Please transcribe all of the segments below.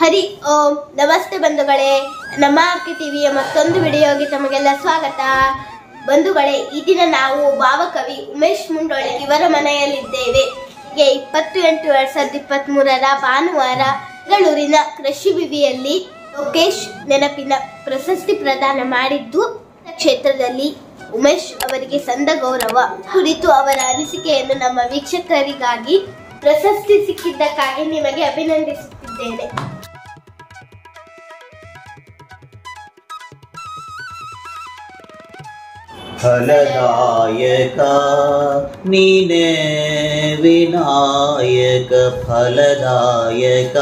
ಹರಿ ಓಂ ನಮಸ್ತೆ ಬಂಧುಗಳೇ, ನಮ್ಮ ಆರ್ಕೆ ಟಿವಿಯ ಮತ್ತೊಂದು ವಿಡಿಯೋಗೆ ತಮಗೆಲ್ಲ ಸ್ವಾಗತ. ಬಂಧುಗಳೇ, ಈ ದಿನ ನಾವು ಭಾವಕವಿ ಉಮೇಶ್ ಮುಂಡೋಳಿ ಇವರ ಮನೆಯಲ್ಲಿದ್ದೇವೆ. 20/8/2023 ಭಾನುವಾರ ಬೆಂಗಳೂರಿನ ಕೃಷಿ ವಿವಿಯಲ್ಲಿ ಲೋಕೇಶ್ ನೆನಪಿನ ಪ್ರಶಸ್ತಿ ಪ್ರದಾನ ಮಾಡಿದ್ದು, ಕ್ಷೇತ್ರದಲ್ಲಿ ಉಮೇಶ್ ಅವರಿಗೆ ಸಂದ ಗೌರವ ಕುರಿತು ಅವರ ಅನಿಸಿಕೆಯನ್ನು ನಮ್ಮ ವೀಕ್ಷಕರಿಗಾಗಿ ಪ್ರಶಸ್ತಿ ಸಿಕ್ಕಿದ್ದಕ್ಕಾಗಿ ನಿಮಗೆ ಅಭಿನಂದಿಸುತ್ತಿದ್ದೇನೆ. ಫಲದಾಯಕ ನೀನೇ ವಿನಾಯಕ ಫಲದಾಯಕ.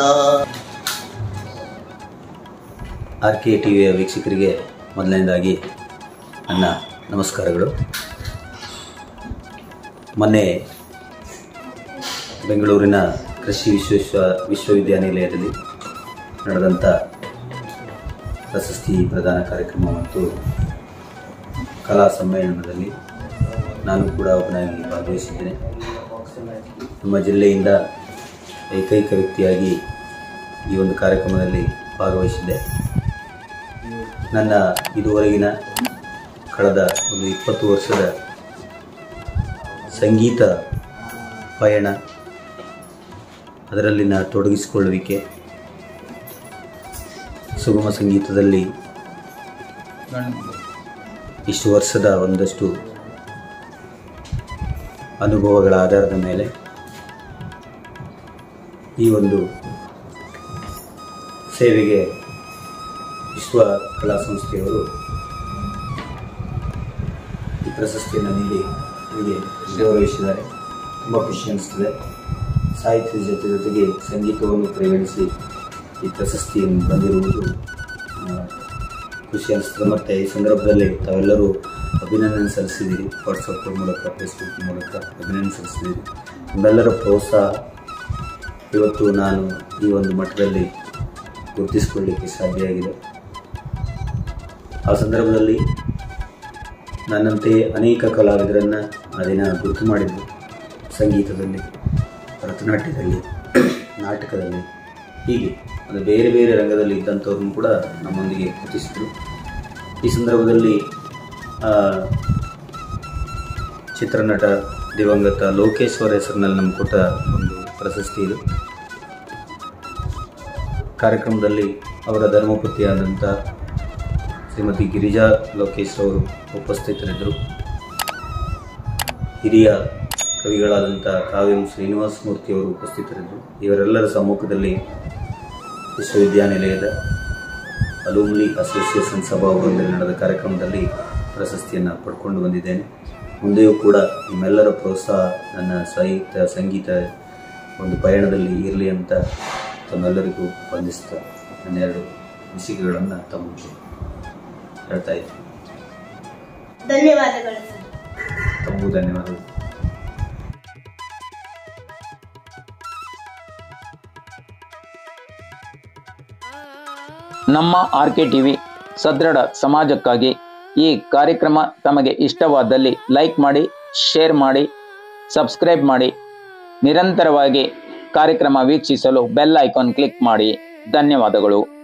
ಆರ್ಕೆ ಟಿವಿಯ ವೀಕ್ಷಕರಿಗೆ ಮೊದಲನೇದಾಗಿ ನನ್ನ ನಮಸ್ಕಾರಗಳು. ಮೊನ್ನೆ ಬೆಂಗಳೂರಿನ ಕೃಷಿ ವಿಶ್ವವಿದ್ಯಾನಿಲಯದಲ್ಲಿ ನಡೆದಂಥ ಪ್ರಶಸ್ತಿ ಪ್ರದಾನ ಕಾರ್ಯಕ್ರಮ ಮತ್ತು ಕಲಾ ಸಮ್ಮೇಳನದಲ್ಲಿ ನಾನು ಕೂಡ ಒಬ್ಬನಾಗಿ ಭಾಗವಹಿಸಿದ್ದೇನೆ. ನಮ್ಮ ಜಿಲ್ಲೆಯಿಂದ ಏಕೈಕ ವ್ಯಕ್ತಿಯಾಗಿ ಈ ಒಂದು ಕಾರ್ಯಕ್ರಮದಲ್ಲಿ ಭಾಗವಹಿಸಿದ್ದೆ. ನನ್ನ ಇದುವರೆಗಿನ ಕಳೆದ ಒಂದು 20 ವರ್ಷದ ಸಂಗೀತ ಪಯಣ, ಅದರಲ್ಲಿನ ತೊಡಗಿಸಿಕೊಳ್ಳುವಿಕೆ, ಸುಗಮ ಸಂಗೀತದಲ್ಲಿ ಇಷ್ಟು ವರ್ಷದ ಒಂದಷ್ಟು ಅನುಭವಗಳ ಆಧಾರದ ಮೇಲೆ ಈ ಒಂದು ಸೇವೆಗೆ ವಿಶ್ವ ಕಲಾ ಸಂಸ್ಥೆಯವರು ಈ ಪ್ರಶಸ್ತಿಯನ್ನು ನೀಡಿ ನನಗೆ ಗೌರವಿಸಿದ್ದಾರೆ. ತುಂಬ ಖುಷಿ ಅನಿಸ್ತದೆ. ಸಾಹಿತ್ಯದ ಜೊತೆಗೆ ಸಂಗೀತವನ್ನು ಪರಿಗಣಿಸಿ ಈ ಪ್ರಶಸ್ತಿಯನ್ನು ಬಂದಿರುವುದು ಖುಷಿ ಅನಿಸ್ತದೆ. ಮತ್ತು ಈ ಸಂದರ್ಭದಲ್ಲಿ ತಾವೆಲ್ಲರೂ ಅಭಿನಂದನೆ ಸಲ್ಲಿಸಿದ್ದೀರಿ. ವಾಟ್ಸಪ್ ಮೂಲಕ, ಫೇಸ್ಬುಕ್ ಮೂಲಕ ಅಭಿನಂದನೆ ಸಲ್ಲಿಸಿದ್ದೀರಿ. ನಿಮ್ಮೆಲ್ಲರ ಪ್ರೋತ್ಸಾಹ ಇವತ್ತು ನಾನು ಈ ಒಂದು ಮಟ್ಟದಲ್ಲಿ ಗುರುತಿಸಿಕೊಳ್ಳಲಿಕ್ಕೆ ಸಾಧ್ಯ ಆಗಿದೆ. ಆ ಸಂದರ್ಭದಲ್ಲಿ ನನ್ನಂತೆಯೇ ಅನೇಕ ಕಲಾವಿದರನ್ನು ಆ ದಿನ ಗುರುತು ಮಾಡಿದ್ದು. ಸಂಗೀತದಲ್ಲಿ, ಭರತನಾಟ್ಯದಲ್ಲಿ, ನಾಟಕದಲ್ಲಿ, ಹೀಗೆ ಅದು ಬೇರೆ ಬೇರೆ ರಂಗದಲ್ಲಿ ಇದ್ದಂಥವ್ರನ್ನು ಕೂಡ ನಮ್ಮೊಂದಿಗೆ ಗುರುತಿಸಿದರು. ಈ ಸಂದರ್ಭದಲ್ಲಿ ಚಿತ್ರನಟ ದಿವಂಗತ ಲೋಕೇಶ್ ಅವರ ಹೆಸರಿನಲ್ಲಿ ನಮ್ಗೆ ಕೊಟ್ಟ ಒಂದು ಪ್ರಶಸ್ತಿ ಇದು. ಕಾರ್ಯಕ್ರಮದಲ್ಲಿ ಅವರ ಧರ್ಮಪತ್ನಿಯಾದಂಥ ಶ್ರೀಮತಿ ಗಿರಿಜಾ ಲೋಕೇಶ್ ಅವರು ಉಪಸ್ಥಿತರಿದ್ದರು. ಹಿರಿಯ ಕವಿಗಳಾದಂಥ ಕಾವ್ಯಂ ಶ್ರೀನಿವಾಸ ಮೂರ್ತಿಯವರು ಉಪಸ್ಥಿತರಿದ್ದರು. ಇವರೆಲ್ಲರ ಸಮ್ಮುಖದಲ್ಲಿ ವಿಶ್ವವಿದ್ಯಾನಿಲಯದ ಅಲೂಮ್ನಿ ಅಸೋಸಿಯೇಷನ್ ಸಭಾಭವನದಲ್ಲಿ ನಡೆದ ಕಾರ್ಯಕ್ರಮದಲ್ಲಿ ಪ್ರಶಸ್ತಿಯನ್ನು ಪಡ್ಕೊಂಡು ಬಂದಿದ್ದೇನೆ. ಮುಂದೆಯೂ ಕೂಡ ನಿಮ್ಮೆಲ್ಲರ ಪ್ರೋತ್ಸಾಹ ನನ್ನ ಸಾಹಿತ್ಯ ಸಂಗೀತ ಒಂದು ಪಯಣದಲ್ಲಿ ಇರಲಿ ಅಂತ ತಮ್ಮೆಲ್ಲರಿಗೂ ವಂದಿಸ್ತಾ ನನ್ನೆರಡು ಅನಿಸಿಕೆಗಳನ್ನು ತಮಗೆ ಹೇಳ್ತಾ ಇದ್ದೀನಿ. ಧನ್ಯವಾದಗಳು. ತಮಗೂ ಧನ್ಯವಾದಗಳು. ನಮ್ಮ ಆರ್ಕೆ ಟಿವಿ ಸದೃಢ ಸಮಾಜಕ್ಕಾಗಿ ಈ ಕಾರ್ಯಕ್ರಮ ತಮಗೆ ಇಷ್ಟವಾದಲ್ಲಿ ಲೈಕ್ ಮಾಡಿ, ಶೇರ್ ಮಾಡಿ, ಸಬ್ಸ್ಕ್ರೈಬ್ ಮಾಡಿ. ನಿರಂತರವಾಗಿ ಕಾರ್ಯಕ್ರಮ ವೀಕ್ಷಿಸಲು ಬೆಲ್ ಐಕಾನ್ ಕ್ಲಿಕ್ ಮಾಡಿ. ಧನ್ಯವಾದಗಳು.